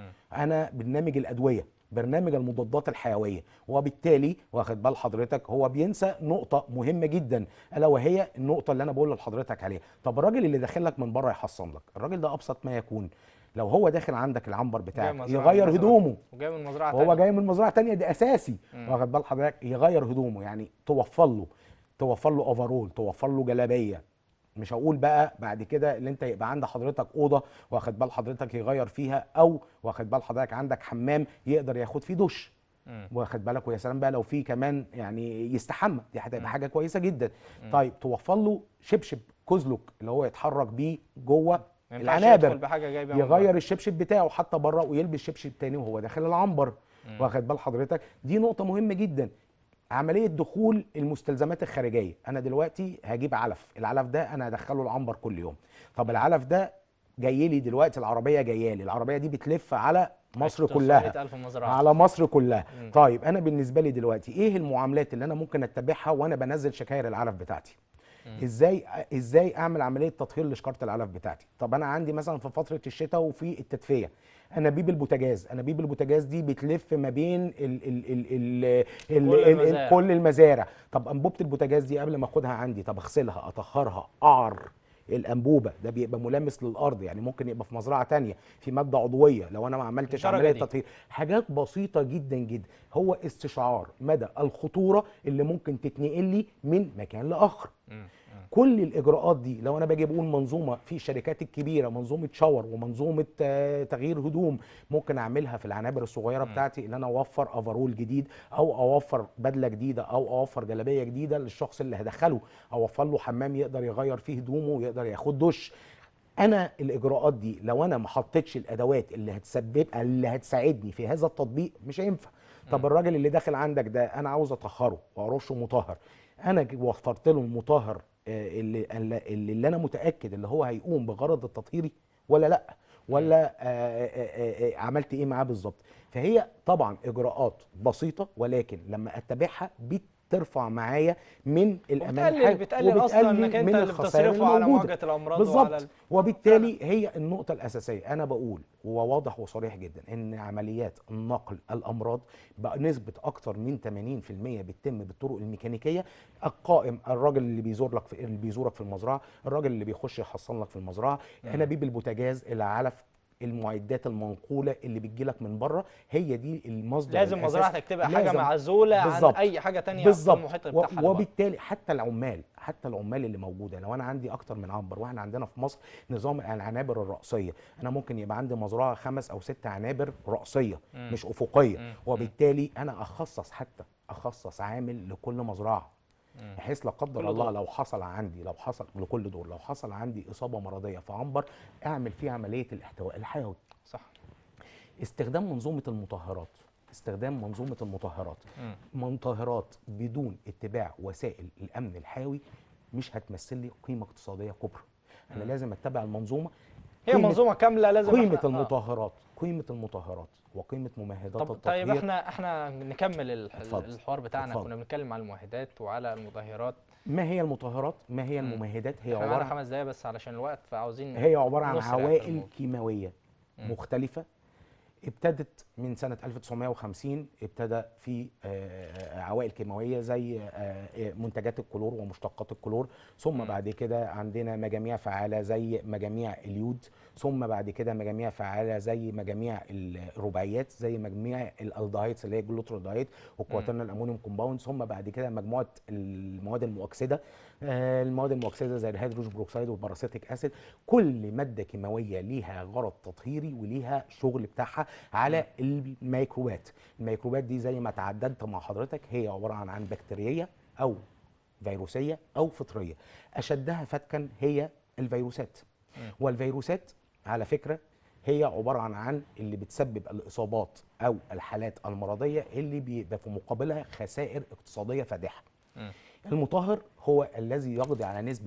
انا برنامج الادويه، برنامج المضادات الحيويه، وبالتالي واخد بال حضرتك هو بينسى نقطه مهمه جدا، الا وهي النقطه اللي انا بقول لحضرتك عليها. طب الراجل اللي داخل لك من بره يحصن لك، الراجل ده ابسط ما يكون لو هو داخل عندك العنبر بتاعك يغير هدومه، وجاي من مزرعه وهو جاي من مزرعه ثانيه، دي اساسي. واخد بال حضرتك يغير هدومه، يعني توفر له اوفرول، توفر له جلابيه. مش هقول بقى بعد كده اللي انت يبقى عند حضرتك اوضه واخد بال حضرتك يغير فيها، او واخد بال حضرتك عندك حمام يقدر ياخد فيه دش، واخد بالك، ويا سلام بقى لو في كمان يعني يستحمى، دي هتبقى حاجه كويسه جدا. طيب توفر له شبشب كزلك اللي هو يتحرك بيه جوه العنابر، يغير الشبشب بتاعه حتى بره ويلبس شبشب تاني وهو داخل العنبر. واخد بال حضرتك دي نقطه مهمه جدا. عمليه دخول المستلزمات الخارجيه، انا دلوقتي هجيب علف، العلف ده انا هدخله العنبر كل يوم. طب العلف ده جاي لي دلوقتي، العربيه جايه لي، العربيه دي بتلف على مصر كلها، على مصر كلها. طيب انا بالنسبه لي دلوقتي ايه المعاملات اللي انا ممكن اتبعها وانا بنزل شكاير العلف بتاعتي؟ ازاي اعمل عمليه تطهير لشكاره العلف بتاعتي؟ طب انا عندي مثلا في فتره الشتاء وفي التدفئه انابيب البوتاجاز دي بتلف ما بين كل المزارع. طب انبوبه البوتاجاز دي قبل ما اخدها عندي، طب اغسلها، اطهرها، اعر الانبوبه، ده بيبقى ملامس للارض، يعني ممكن يبقى في مزرعه تانية في ماده عضويه لو انا ما عملتش عمليه تطهير. حاجات بسيطه جدا جدا، هو استشعار مدى الخطوره اللي ممكن تتنقل لي من مكان لاخر. كل الاجراءات دي لو انا باجي بقول منظومه في الشركات الكبيره، منظومه شاور ومنظومه تغيير هدوم، ممكن اعملها في العنابر الصغيره بتاعتي، ان انا اوفر افرول جديد، او اوفر بدله جديده، او اوفر جلابيه جديده للشخص اللي هدخله، اوفر له حمام يقدر يغير فيه هدومه ويقدر ياخد دش. انا الاجراءات دي لو انا ما حطيتش الادوات اللي هتساعدني في هذا التطبيق مش هينفع. طب الراجل اللي داخل عندك ده انا عاوز اطهره وارشه مطهر، انا وفرت له المطهر اللي انا متاكد اللي هو هيقوم بغرض التطهيري ولا لا، ولا عملت ايه معاه بالظبط؟ فهي طبعا اجراءات بسيطه، ولكن لما اتبعها ترفع معايا من الامان، بتقلل اصلا انك انت اللي بتصرفه على مواجهه الامراض بالظبط. وبالتالي هي النقطه الاساسيه، انا بقول وواضح وصريح جدا ان عمليات نقل الامراض بنسبه اكتر من 80% بتتم بالطرق الميكانيكيه. القائم، الراجل اللي بيزورك في المزرعه، الراجل اللي بيخش يحصن لك في المزرعه، انابيب البوتاجاز، العلف، المعدات المنقوله اللي بتجيلك من بره، هي دي المصدر لازم مزرعتك تبقى حاجه معزوله عن اي حاجه ثانيه في المحيط بتاعها. وبالتالي حتى العمال اللي موجوده، لو انا عندي اكتر من عنبر، واحنا عندنا في مصر نظام العنابر الرأسيه، انا ممكن يبقى عندي مزرعه 5 أو 6 عنابر رأسيه مش افقيه، وبالتالي انا اخصص عامل لكل مزرعه، بحيث لا قدر الله لو حصل لكل دور، لو حصل عندي اصابه مرضيه في عنبر، اعمل فيه عمليه الاحتواء الحيوي. صح. استخدام منظومه المطهرات استخدام منظومه المطهرات. مطهرات بدون اتباع وسائل الامن الحيوي مش هتمثل لي قيمه اقتصاديه كبرى. انا لازم اتبع المنظومه، هي منظومه كامله لازم قيمه المطهرات قيمه المطهرات وقيمه ممهدات التطهير. طيب احنا نكمل الحوار بتاعنا. كنا بنتكلم على الممهدات وعلى المطهرات. ما هي المطهرات؟ ما هي الممهدات؟ هي عباره عن 5 دقايق بس علشان الوقت، فعاوزين هي عباره عن عوائل كيماويه مختلفه. ابتدت من سنة 1950، ابتدى في عوائل كيماوية زي منتجات الكلور ومشتقات الكلور، ثم بعد كده عندنا مجاميع فعالة زي مجاميع اليود، ثم بعد كده مجاميع فعالة زي مجاميع الرباعيات زي مجميع الالدهايدز اللي هي الجلوترودهايد والكواترنال الامونيوم كومباوند، ثم بعد كده مجموعة المواد المؤكسدة. المواد المؤكسدة زي الهيدروجين بروكسيد والباراسيتيك اسيد. كل مادة كيماوية ليها غرض تطهيري وليها شغل بتاعها على الميكروبات. الميكروبات دي زي ما تعددت مع حضرتك هي عبارة عن بكتيرية أو فيروسية أو فطرية. أشدها فتكا هي الفيروسات. والفيروسات على فكرة هي عبارة عن اللي بتسبب الإصابات أو الحالات المرضية اللي بيبقى في مقابلها خسائر اقتصادية فادحة. المطهر هو الذي يقضي على نسبة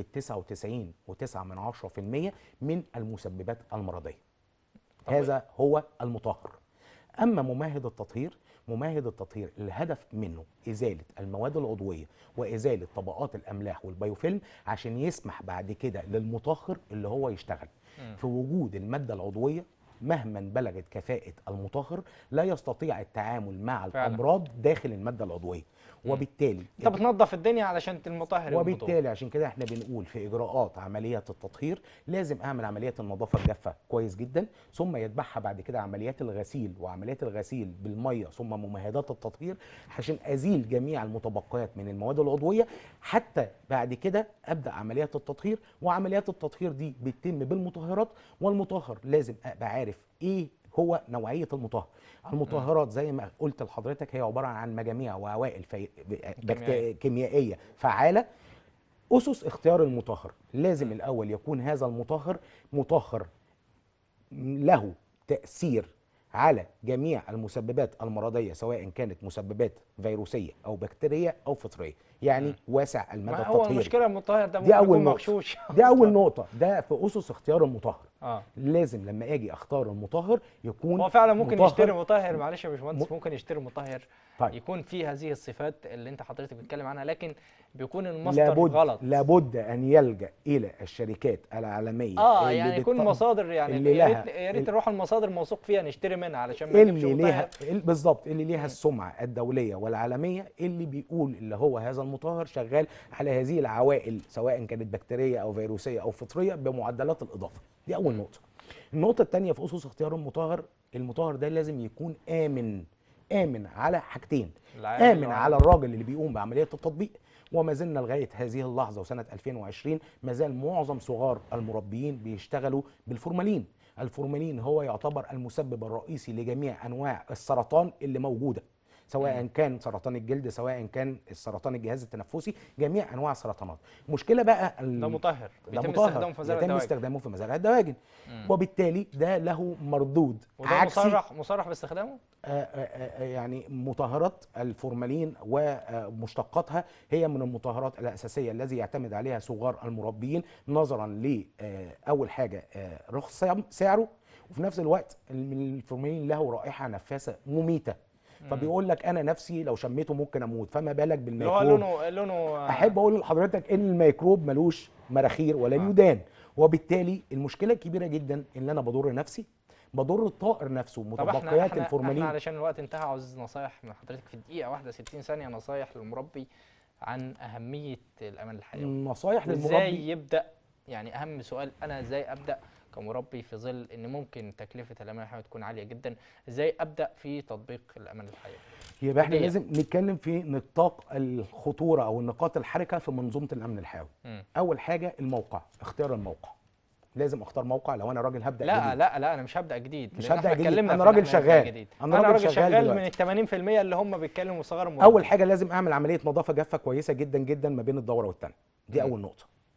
99.9% من المسببات المرضية. هذا هو المطهر. أما ممهد التطهير، ممهد التطهير الهدف منه إزالة المواد العضوية وإزالة طبقات الأملاح والبيوفيلم عشان يسمح بعد كده للمطهر اللي هو يشتغل. في وجود المادة العضوية مهما بلغت كفاءة المطهر لا يستطيع التعامل مع الأمراض داخل المادة العضوية، وبالتالي انت بتنظف الدنيا علشان المطهر. وبالتالي عشان كده احنا بنقول في اجراءات عمليات التطهير لازم اعمل عمليات النظافه الجافه كويس جدا، ثم يتبعها بعد كده عمليات الغسيل وعمليات الغسيل بالميه ثم ممهدات التطهير عشان ازيل جميع المتبقيات من المواد العضويه، حتى بعد كده ابدا عمليات التطهير. وعمليات التطهير دي بتتم بالمطهرات، والمطهر لازم ابقى عارف ايه هو نوعيه المطهر. المطهرات زي ما قلت لحضرتك هي عباره عن مجاميع وعوائل كيميائيه فعاله. اسس اختيار المطهر لازم الاول يكون هذا المطهر مطهر له تاثير على جميع المسببات المرضيه سواء كانت مسببات فيروسيه او بكتيريه او فطريه، يعني واسع المدى التطهيري. هو المشكله المطهر ده دي اول نقطه مغشوش. دي اول نقطه، ده في اسس اختيار المطهر. لازم لما اجي اختار المطهر يكون هو فعلا ممكن يشتري مطهر، معلش يا باشمهندس، ممكن يشتري مطهر يكون فيه هذه الصفات اللي انت حضرتك بتتكلم عنها، لكن بيكون المصدر غلط. لابد ان يلجا الى الشركات العالميه يعني يكون مصادر، يعني يا ريت نروح المصادر موثوق فيها نشتري منها علشان ما نجيبش مطهر بالظبط اللي ليها السمعه الدوليه والعالميه، اللي بيقول اللي هو هذا المطهر شغال على هذه العوائل سواء كانت بكتيريه او فيروسيه او فطريه بمعدلات الاضافه. دي اول نقطه. النقطه الثانيه في اسس اختيار المطهر، المطهر ده لازم يكون امن على حاجتين. امن على الراجل اللي بيقوم بعمليه التطبيق، وما زلنا لغايه هذه اللحظه وسنه 2020 ما زال معظم صغار المربيين بيشتغلوا بالفورمالين. الفورمالين هو يعتبر المسبب الرئيسي لجميع انواع السرطان اللي موجوده، سواء كان سرطان الجلد سواء كان السرطان الجهاز التنفسي، جميع انواع السرطانات. المشكله بقى ده مطهر يتم استخدامه في مزارع الدواجن، وبالتالي ده له مردود عكسي. مصرح باستخدامه؟ يعني مطهرات الفورمالين ومشتقاتها هي من المطهرات الاساسيه الذي يعتمد عليها صغار المربيين نظرا لاول حاجه رخص سعره، وفي نفس الوقت الفورمالين له رائحه نفاثه مميته. فبيقول لك انا نفسي لو شميته ممكن اموت، فما بالك بالميكروب. لونه احب اقول لحضرتك ان الميكروب ملوش مراخير ولا اليودان، وبالتالي المشكله الكبيره جدا ان انا بضر نفسي، بضر الطائر نفسه. متبقيات الفورمالين. احنا علشان الوقت انتهى عاوز نصايح من حضرتك في دقيقه واحده 60 ثانيه، نصايح للمربي عن اهميه الامان الحيوي. نصايح للمربي ازاي يبدا، يعني اهم سؤال انا ازاي ابدا كمربي في ظل ان ممكن تكلفه الامان الحيوي تكون عاليه جدا، ازاي ابدا في تطبيق الامان الحيوي؟ يبقى احنا لازم نتكلم في نطاق الخطوره او النقاط الحركه في منظومه الامن الحيوي. اول حاجه الموقع، اختيار الموقع. لازم اختار موقع. لو انا راجل هبدا لا جديد. لا انا مش هبدا جديد، مش هبدا جديد، انا راجل شغال. انا راجل شغال من ال 80% اللي هم بيتكلموا صغار المربى. اول حاجه لازم اعمل عمليه نظافه جافه كويسه جدا جدا ما بين الدوره والثانيه. دي اول نقطه.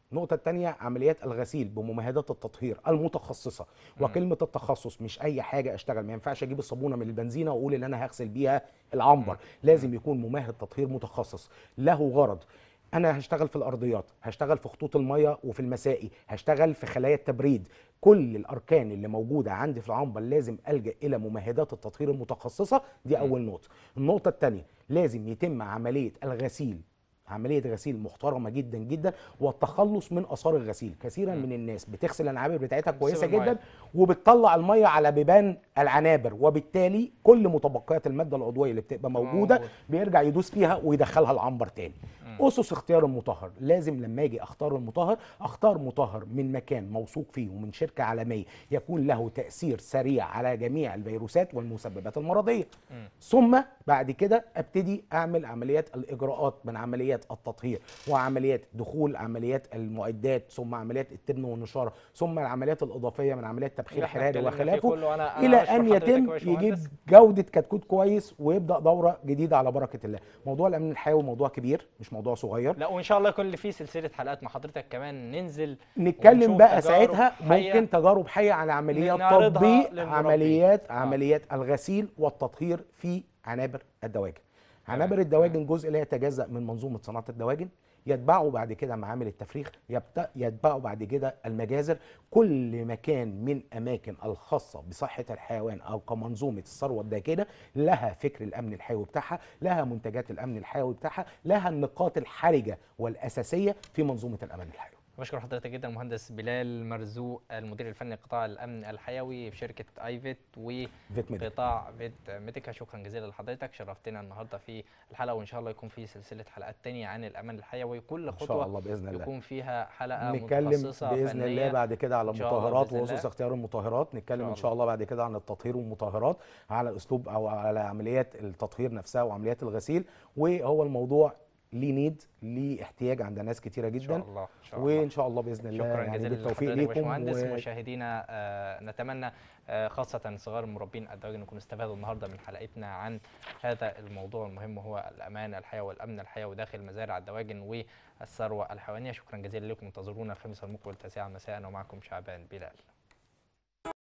النقطة الثانية عمليات الغسيل بممهدات التطهير المتخصصة، وكلمة التخصص مش أي حاجة أشتغل. ما ينفعش أجيب الصابونة من البنزينة وأقول إن أنا هغسل بيها العنبر، لازم يكون ممهد تطهير متخصص له غرض. أنا هشتغل في الأرضيات، هشتغل في خطوط المية وفي المسائي، هشتغل في خلايا التبريد. كل الأركان اللي موجودة عندي في العنبر لازم ألجأ إلى ممهدات التطهير المتخصصة. دي أول نقطة. النقطة الثانية لازم يتم عملية الغسيل، عمليه غسيل محترمه جدا جدا، والتخلص من اثار الغسيل. كثيرا من الناس بتغسل العنابر بتاعتها كويسه جدا وبتطلع الميه على بيبان العنابر، وبالتالي كل متبقيات الماده العضويه اللي بتبقى موجوده بيرجع يدوس فيها ويدخلها العنبر تاني. اسس اختيار المطهر، لازم لما اجي اختار المطهر اختار مطهر من مكان موثوق فيه ومن شركه عالميه يكون له تاثير سريع على جميع الفيروسات والمسببات المرضيه. ثم بعد كده ابتدي اعمل عمليات الاجراءات من عمليات التطهير وعمليات دخول عمليات المعدات، ثم عمليات التبن والنشاره، ثم العمليات الاضافيه من عمليات تبخير حراري وخلافه، الى ان يتم يجيب جوده كتكوت كويس ويبدا دوره جديده على بركه الله. موضوع الامن الحيوي موضوع كبير مش موضوع صغير. لا، وان شاء الله يكون فيه سلسله حلقات مع حضرتك كمان ننزل نتكلم بقى ساعتها ممكن تجارب حيه على عمليات تطبيق عمليات الغسيل والتطهير في عنابر الدواجن. عنابر الدواجن جزء لا يتجزأ من منظومه صناعه الدواجن، يتبعه بعد كده معامل التفريخ، يتبعه بعد كده المجازر. كل مكان من اماكن الخاصه بصحه الحيوان او كمنظومه الثروه الداكنه لها فكر الامن الحيوي بتاعها، لها منتجات الامن الحيوي بتاعها، لها النقاط الحرجه والاساسيه في منظومه الامن الحيوي. بشكر حضرتك جدا مهندس بلال مرزوق، المدير الفني لقطاع الامن الحيوي في شركه ايفيت وقطاع فيت ميديكا. شكرا جزيلا لحضرتك، شرفتنا النهارده في الحلقه، وان شاء الله يكون في سلسله حلقات تانية عن الامان الحيوي. كل خطوه إن شاء الله بإذن الله يكون فيها حلقه نتكلم متخصصه باذن الله بعد كده على المطهرات واسس اختيار المطهرات. نتكلم ان شاء الله بعد كده عن التطهير والمطهرات، على اسلوب او على عمليات التطهير نفسها وعمليات الغسيل. وهو الموضوع ليه احتياج عند ناس كتيره جدا. إن شاء الله. وان شاء الله باذن الله شكرا يعني جزيلا بالتوفيق ليكم ومشاهدينا. نتمنى خاصه صغار مربين الدواجن يكونوا استفادوا النهارده من حلقتنا عن هذا الموضوع المهم، وهو الامان الحيوي والامن الحيوي داخل مزارع الدواجن والثروه الحيوانيه. شكرا جزيلا لكم، انتظرونا الخميس المقبل 9 مساء، ومعكم شعبان بلال.